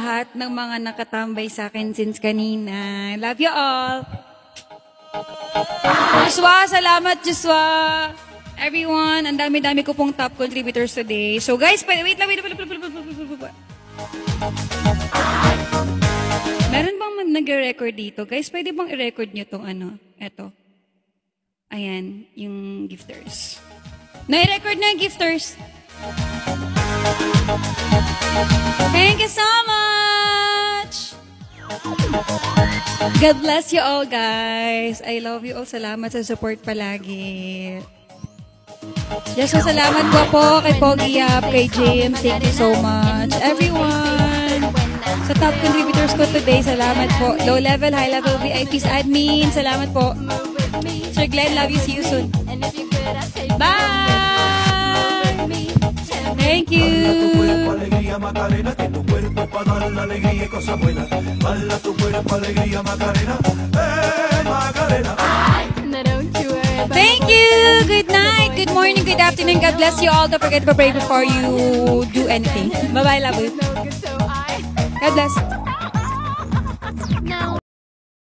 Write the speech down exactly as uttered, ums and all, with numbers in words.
lahat ng mga nakatambay sa akin since kanina. Love you all. Joshua, salamat Joshua. Everyone, ang dami-dami ko pong top contributors today. So guys, wait lang, wait lang, wait lang, wait lang, wait lang. Meron bang nag-record dito? Guys, pwede bang i-record nyo tong ano? Eto. Ayan, yung gifters. Na-record na yung gifters. Thank you so much! God bless you all, guys. I love you all. Salamat sa support palagi. Yes, so salamat po po kay Pogi Yap, kay James. Thank you so much. Everyone. Sa top contributors ko today, salamat po. Low level, high level V I Ps admin. Salamat po. Sir Glenn, love you. See you soon. Bye! Thank you! Thank you! Good night, good morning, good afternoon. God bless you all. Don't forget to pray before you do anything. Bye-bye, love you. God bless.